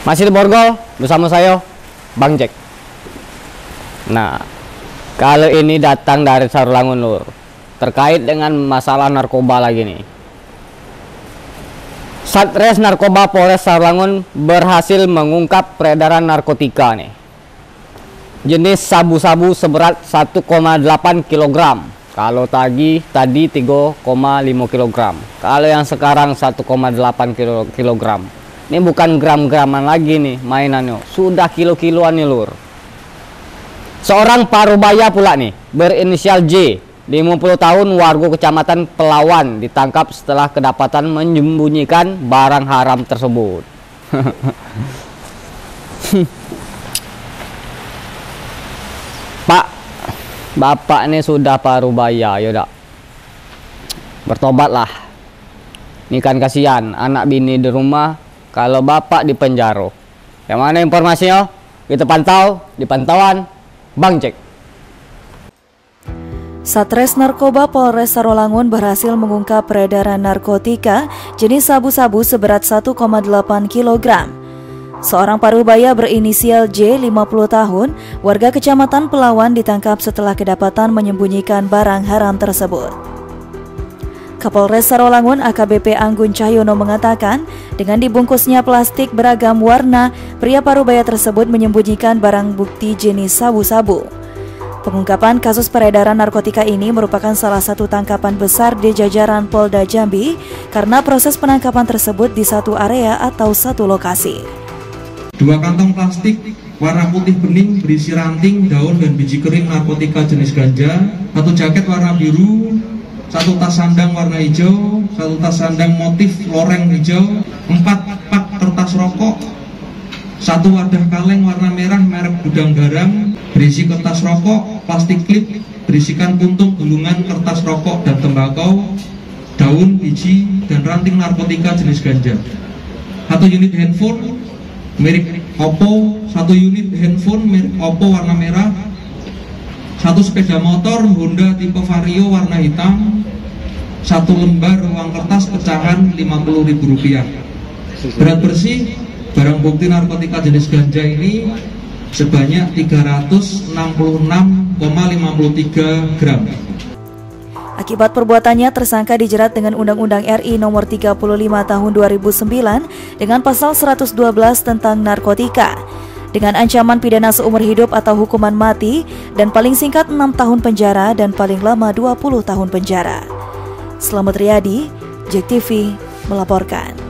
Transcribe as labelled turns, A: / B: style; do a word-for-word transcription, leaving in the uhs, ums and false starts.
A: Masih di Borgol bersama saya Bang Jack. Nah, kalau ini datang dari Sarulangun Lur, terkait dengan masalah narkoba lagi nih. Satres Narkoba Polres Sarulangun berhasil mengungkap peredaran narkotika nih, jenis sabu-sabu seberat satu koma delapan kilogram. Kalau tadi tadi tiga koma lima kilogram. Kalau yang sekarang satu koma delapan kilogram. Ini bukan gram-graman lagi nih mainannya, sudah kilo-kiloan nih Lur. Seorang parubaya pula nih, berinisial J, lima puluh tahun, warga Kecamatan Pelawan, ditangkap setelah kedapatan menyembunyikan barang haram tersebut. Pak, bapak ini sudah parubaya, yaudah, bertobatlah. Ini kan kasihan anak bini di rumah, kalau bapak di penjara. Yang mana informasinya? Kita pantau di pantauan Bang Jack.
B: Satres Narkoba Polres Sarulangun berhasil mengungkap peredaran narkotika jenis sabu-sabu seberat satu koma delapan kilogram. Seorang parubaya berinisial J, lima puluh tahun, warga Kecamatan Pelawan, ditangkap setelah kedapatan menyembunyikan barang haram tersebut. Kapolres Sarulangun A K B P Anggun Cahyono mengatakan, dengan dibungkusnya plastik beragam warna, pria parubaya tersebut menyembunyikan barang bukti jenis sabu-sabu. Pengungkapan kasus peredaran narkotika ini merupakan salah satu tangkapan besar di jajaran Polda Jambi karena proses penangkapan tersebut di satu area atau satu lokasi.
C: Dua kantong plastik warna putih bening berisi ranting, daun, dan biji kering narkotika jenis ganja, satu jaket warna biru, satu tas sandang warna hijau, satu tas sandang motif loreng hijau, empat pak kertas rokok, satu wadah kaleng warna merah merek Gudang Garam berisi kertas rokok, plastik klip berisikan puntung gulungan kertas rokok dan tembakau, daun, biji, dan ranting narkotika jenis ganja. Satu unit handphone merek Oppo, satu unit handphone merek Oppo warna merah, satu sepeda motor Honda tipe Vario warna hitam, satu lembar uang kertas pecahan lima puluh ribu rupiah. Berat bersih barang bukti narkotika jenis ganja ini sebanyak tiga ratus enam puluh enam koma lima tiga gram.
B: Akibat perbuatannya, tersangka dijerat dengan Undang-Undang R I Nomor tiga puluh lima Tahun dua ribu sembilan dengan pasal seratus dua belas tentang narkotika, dengan ancaman pidana seumur hidup atau hukuman mati dan paling singkat enam tahun penjara dan paling lama dua puluh tahun penjara. Selamat Riyadi, Jack T V melaporkan.